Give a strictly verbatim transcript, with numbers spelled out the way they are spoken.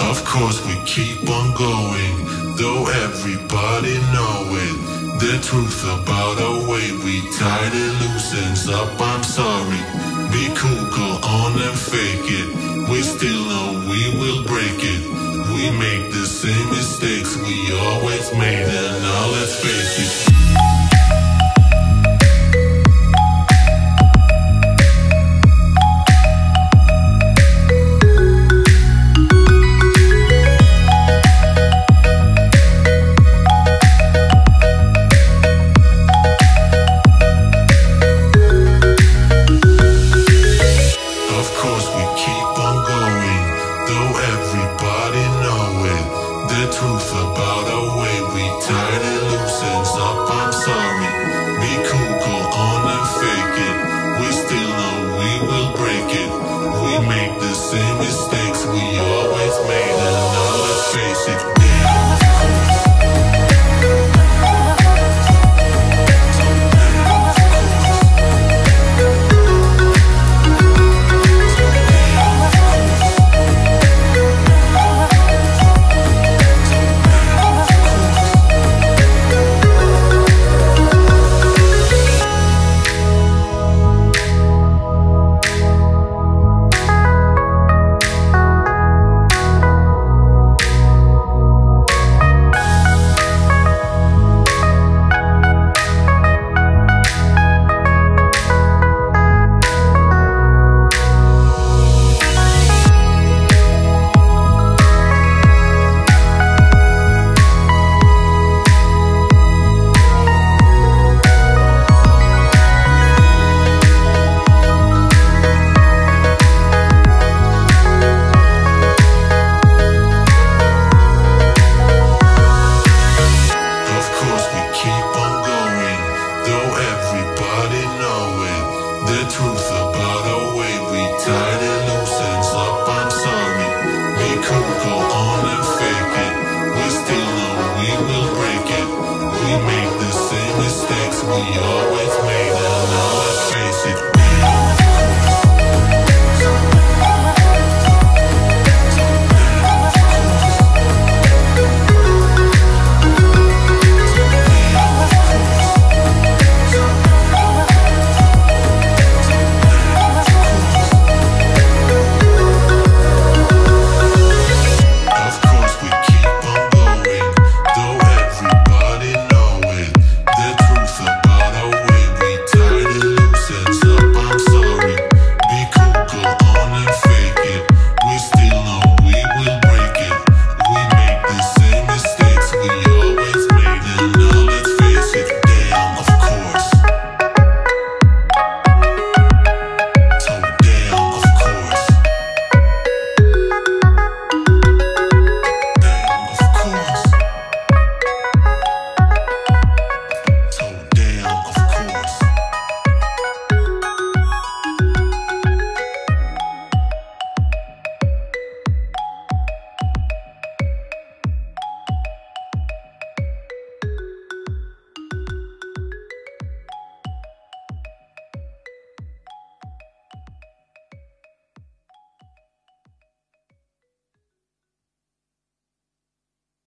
Of course we keep on going, though everybody know it. The truth about our way, we tied it loosens up, I'm sorry. Be cool, go on and fake it. We still know we will break it. We make the same mistakes we always made, and now let's face it. The truth about our way, we tied it loosens up, I'm sorry. Be cool, go on and fake it. We still know we will break it. We make the same mistakes we always made, and now let's face it.